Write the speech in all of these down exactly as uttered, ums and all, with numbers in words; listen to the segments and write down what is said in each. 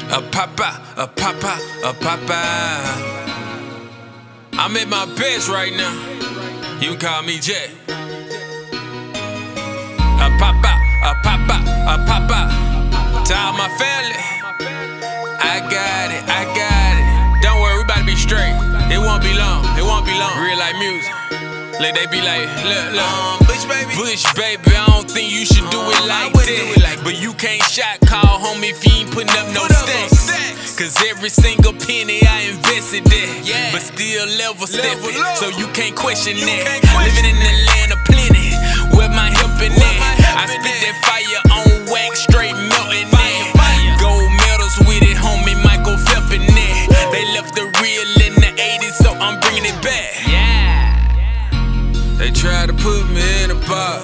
A papa, a papa, a papa. I'm at my best right now. You can call me Jay. A papa, a papa, a papa. To all my family, I got it, I got it. Don't worry, we about to be straight. It won't be long, it won't be long. Real like music. Like they be like, look, look, um, Bush baby, Bush baby. I don't think you should do it like that. Do it like but you can't shot call home if you ain't putting up no stacks. Cause every single penny I invested there, yeah. But still level stepping, so you can't question you that. Can't question Living in the land of plenty, where my helping at? I spit that fire on wax, straight melting that. Gold medals with it, homie, Michael Phelps in that. They left the real in the eighties, so I'm bringing it back. Yeah. They try to put me in a box,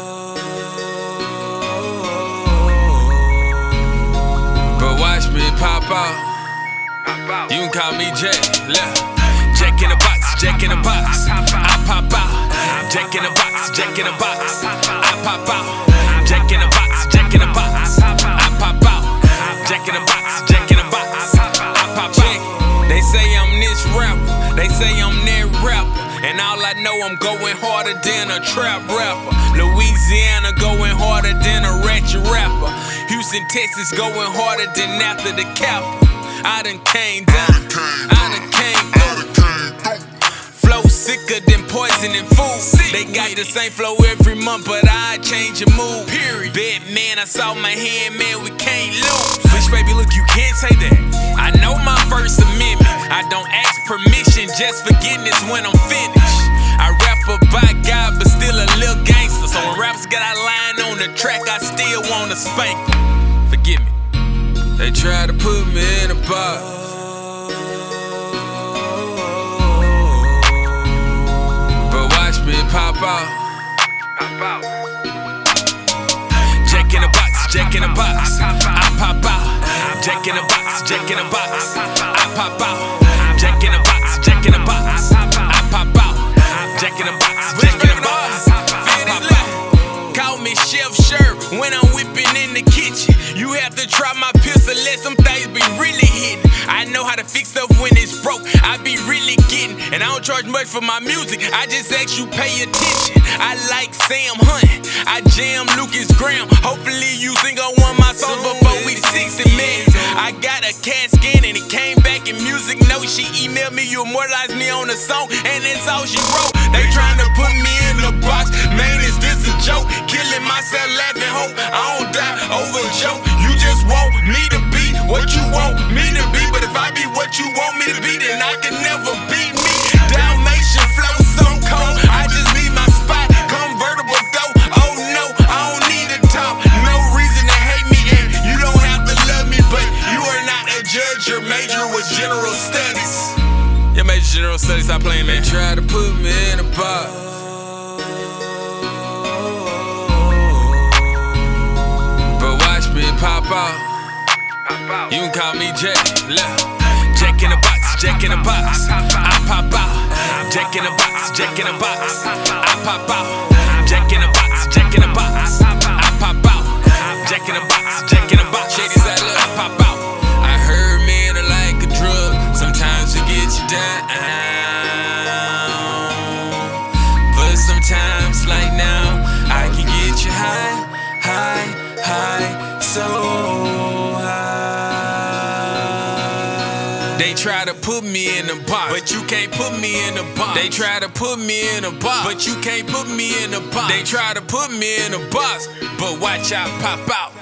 but watch me pop out. You can call me Jack. Look, Jack in a box, Jack in a box. I pop out. Jack in a box, Jack in a box. I pop out. Jack in a box, Jack in a box. I pop out. Jack in a box, Jack in a box. I pop out. They say I'm this rapper, they say I'm that rapper. And all I know, I'm going harder than a trap rapper. Louisiana going harder than a ratchet rapper. Houston, Texas going harder than after the cap. I done came down, I done came through. Flow sicker than poison and food. They got the same flow every month, but I change your mood. Period. Bad man, I saw my hand, man, we can't lose. Bitch, baby, look, you can't say that. I know my First Amendment. I don't ask permission, just forgiveness when I'm finished. I rap about God, but still a little gangster. So when rappers got a line on the track, I still wanna spank them. Forgive me. They try to put me in a box, but watch me pop out. Jack in a box, Jack in a box. I pop out. Jack in a box, Jack in a box. I pop out. Jack in a box, Jack in a box. I pop out. Jack in a box, Jack in a box. I pop out. Call me Chef Shirt when I'm whipping in the kitchen. You have to try my pistol, let some things be really hitting. I know how to fix stuff when it's broke, I be really getting. And I don't charge much for my music, I just ask you pay attention. I like Sam Hunt, I jam Lucas Graham. Hopefully you sing on one of my songs before we sixty, man. I got a CAT scan and it came back in music note. She emailed me, you immortalized me on a song, and that's all she wrote. They trying to put me in the box, man, is this a joke? Killing myself, laughing, hope I don't die over a joke. You just want me to be what you want me to be, but if I be what you want me to be, then I can never beat me. Dalmatian flow so cold, I just need my spot. Convertible though, oh no, I don't need a top. No reason to hate me, and you don't have to love me, but you are not a judge. Your major was general studies. Your major general studies, stop playing, man. They try to put me in a box, but watch me pop out. You can call me Jack. Look, Jack in a box, Jack in a box. I pop out. Jack in a box, Jack in a box. I pop out. Jack in a box, Jack in a box. I pop out. Jack in a box, Jack in a box. Shady side, look, I pop out. I heard men are like a drug, sometimes it get you down, but sometimes, like now, I can get you high, high, high, so high. They try to put me in a box, but you can't put me in a box. They try to put me in a box, but you can't put me in a box. They try to put me in a box, but watch out, pop out.